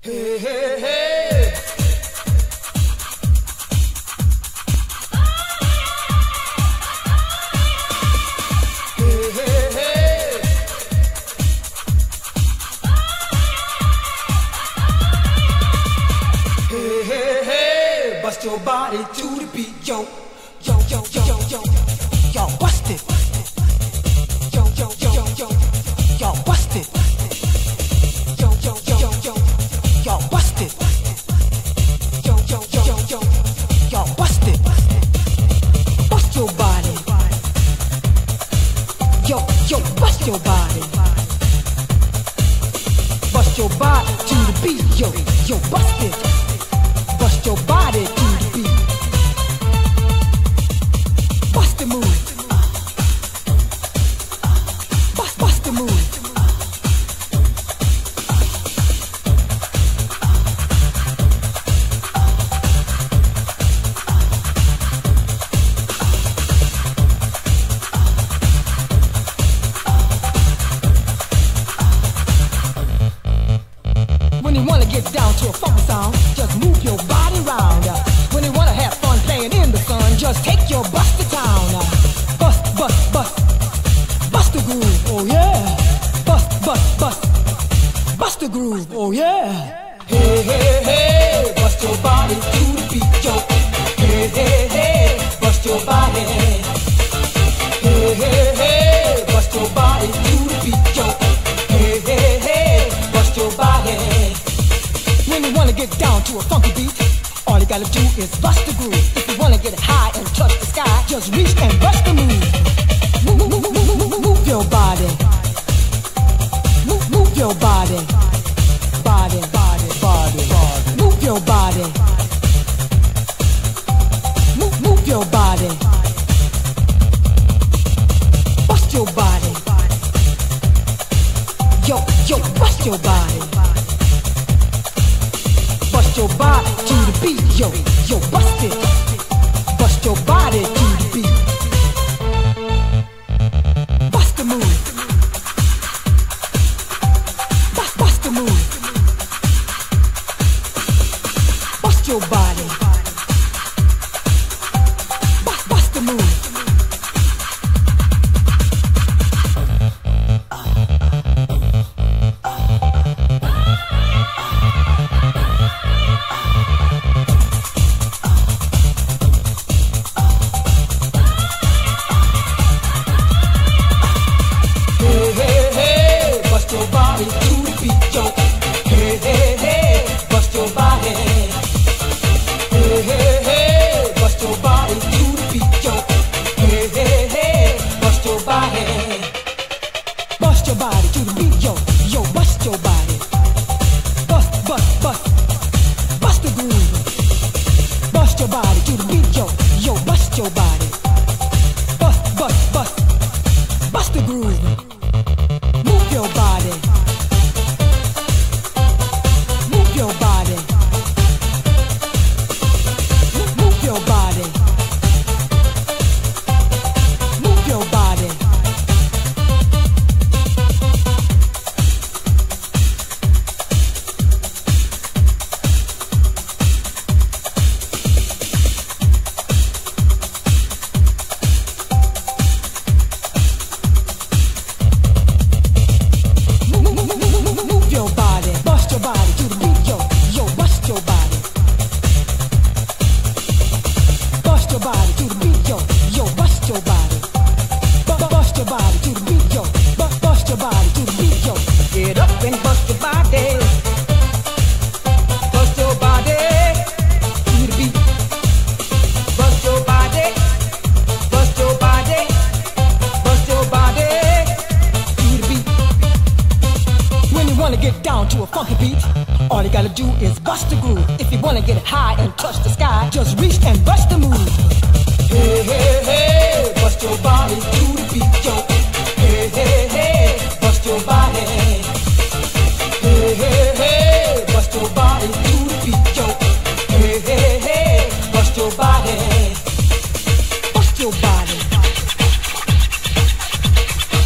Hey, hey, hey. Hey, hey, hey. Hey, hey, hey. Bust your body to the beat, yo. Yo, yo, yo, yo, yo. Yo, bust it. Yo, yo, yo, yo, yo. Yo, bust it. Yo, yo, yo, yo, yo. Yo, bust it. Yo, yo, yo, yo, yo. Yo, bust it. Bust your body. Yo, yo, bust your body. Bust your body to the beat, yo. Yo, bust it. Bust your body to the beat. Bust the move. Bust the move. When you wanna get down to a funky sound, just move your body round. When you wanna have fun playing in the sun, just take your bust to town. Bust, bust, bust, bust the groove, oh yeah. Bust, bust, bust, bust the groove, oh yeah. Hey, hey, hey, bust your body to the beat, yo. Hey, hey, hey, bust your body. Hey, hey, hey, bust your body to the beat, yo. Hey, hey, hey, bust your body. When you wanna get down to a funky beat, all you gotta do is bust the groove. If you wanna get high and touch the sky, just reach and bust the move. Move your body. Move your body. Body, body, body, body. Move your body. Move your body. Bust your body. Yo, yo, bust your body. Bust your body to the beat, yo, yo, bust it. Bust your body to the beat. Bust the move. Bust the move. Bust your body. Bust the move. Bust your body to the beat, yo, yo, bust your body. Bust, bust, bust, bust the groove. Bust your body to the beat, yo, yo, bust your body. Bust, bust, bust, bust the groove. Move your body. Move your body. Move your body. Move your body. Get up and bust your body. Bust your body to the beat. Bust your body. Bust your body. Bust your body to the beat. When you wanna get down to a funky beat, all you gotta do is bust the groove. If you wanna get high and touch the sky, just reach and bust the move. Hey, hey, hey, bust your body to the beat, yo. Hey, hey, hey, bust your body. Hey, hey, hey, bust your body to the beat, yo. Hey, hey, hey, bust your body. Bust your body.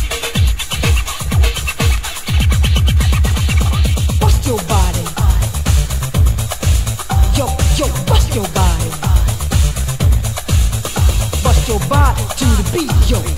Bust your body. beat, yo.